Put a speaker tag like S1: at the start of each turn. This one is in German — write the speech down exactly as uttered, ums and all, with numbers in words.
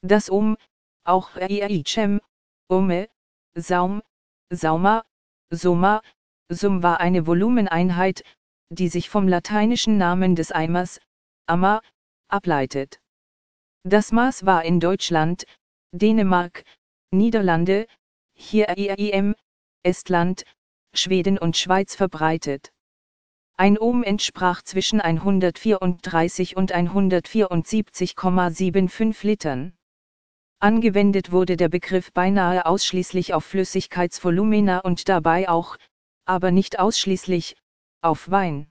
S1: Das Ohm, auch Iachem, Ohme, Saum, Sauma, Soma, Sum war eine Volumeneinheit, die sich vom lateinischen Namen des Eimers, Amma, ableitet. Das Maß war in Deutschland, Dänemark, Niederlande, hier I A I M, Estland, Schweden und Schweiz verbreitet. Ein Ohm entsprach zwischen hundertvierunddreißig und hundertvierundsiebzig Komma fünfundsiebzig Litern. Angewendet wurde der Begriff beinahe ausschließlich auf Flüssigkeitsvolumina und dabei auch, aber nicht ausschließlich, auf Wein.